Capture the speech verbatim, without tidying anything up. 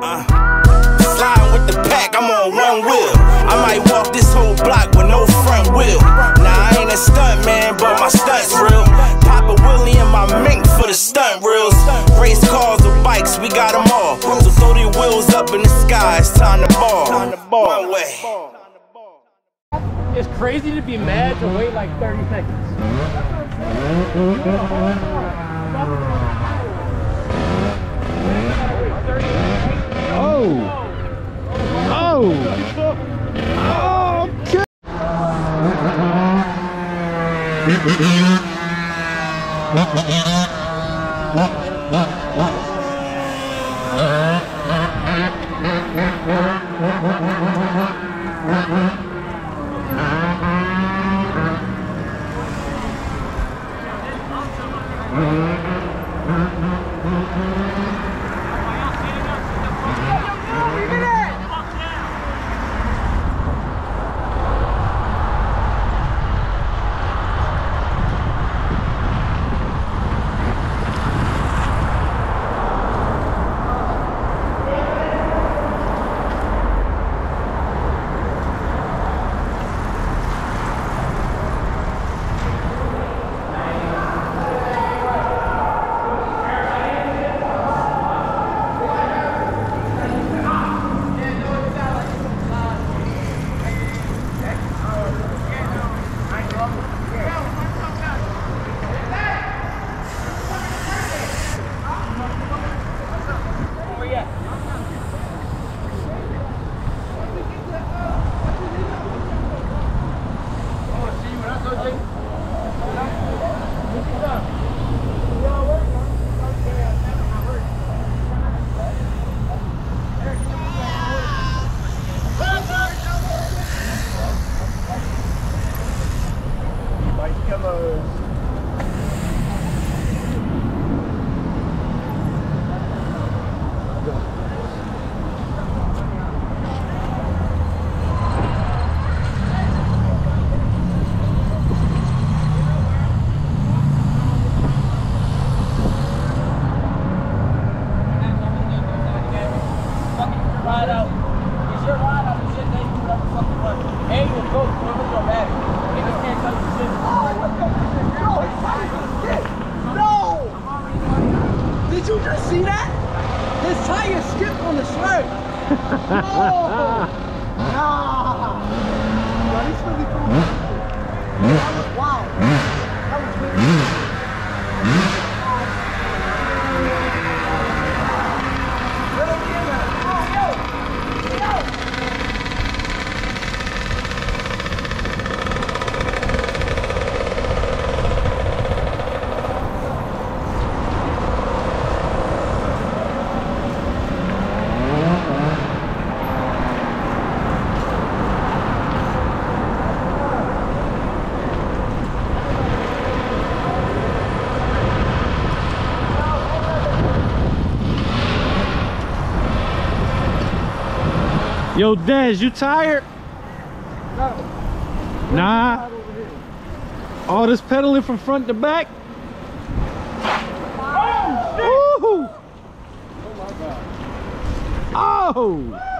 Uh, sliding with the pack, I'm on one wheel. I might walk this whole block with no front wheel. Nah, I ain't a stunt man, but my stunt's real. Pop a Wheelie in my mink for the stunt reels. Race cars or bikes, we got them all. So throw your wheels up in the sky, it's time to ball. One way. It's crazy to be mad to wait like thirty seconds. Oh! Oh! Oh! Okay. Did you just see that? His tire skipped on the sled. No! Nah! Well, he's really cool. That was wild. That was really Let him get that. Oh, yo! Yo! Yo, Dez, you tired? No. Nah. All this pedaling from front to back? Oh, shit! Woo! Oh, my God. Oh!